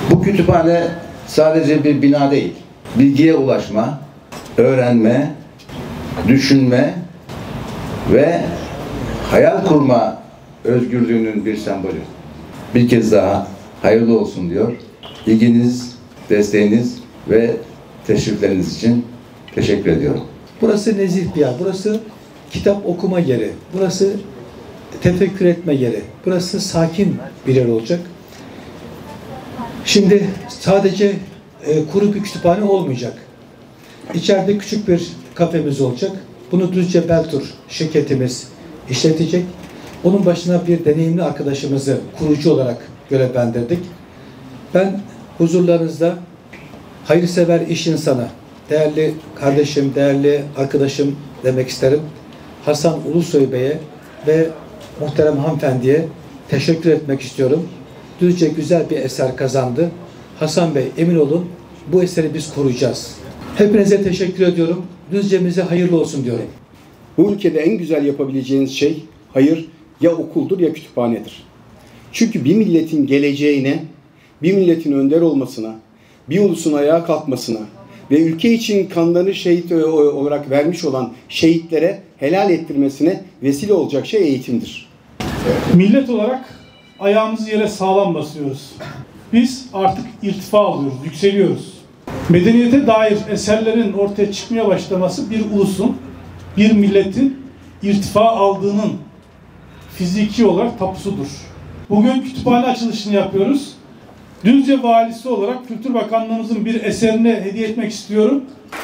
Bu kütüphane sadece bir bina değil, bilgiye ulaşma, öğrenme, düşünme ve hayal kurma özgürlüğünün bir sembolü. Bir kez daha hayırlı olsun diyor. İlginiz, desteğiniz ve teşrifleriniz için teşekkür ediyorum. Burası nezih bir yer. Burası kitap okuma yeri. Burası tefekkür etme yeri. Burası sakin bir yer olacak. Şimdi sadece kuru bir kütüphane olmayacak. İçeride küçük bir kafemiz olacak. Bunu Düzce Beltur şirketimiz işletecek. Onun başına bir deneyimli arkadaşımızı kurucu olarak görevlendirdik. Ben huzurlarınızda hayırsever iş insanı, değerli kardeşim, değerli arkadaşım demek isterim. Hasan Ulusoy Bey'e ve muhterem hanımefendiye teşekkür etmek istiyorum. Düzce güzel bir eser kazandı. Hasan Bey, emin olun bu eseri biz koruyacağız. Hepinize teşekkür ediyorum. Düzce'mize hayırlı olsun diyorum. Bu ülkede en güzel yapabileceğiniz şey hayır ya okuldur ya kütüphanedir. Çünkü bir milletin geleceğine, bir milletin önder olmasına, bir ulusun ayağa kalkmasına ve ülke için kanlarını şehit olarak vermiş olan şehitlere helal ettirmesine vesile olacak şey eğitimdir. Millet olarak ayağımızı yere sağlam basıyoruz. Biz artık irtifa alıyoruz, yükseliyoruz. Medeniyete dair eserlerin ortaya çıkmaya başlaması bir ulusun, bir milletin irtifa aldığının fiziki olarak tapusudur. Bugün kütüphane açılışını yapıyoruz. Düzce valisi olarak Kültür Bakanlığımızın bir eserini hediye etmek istiyorum.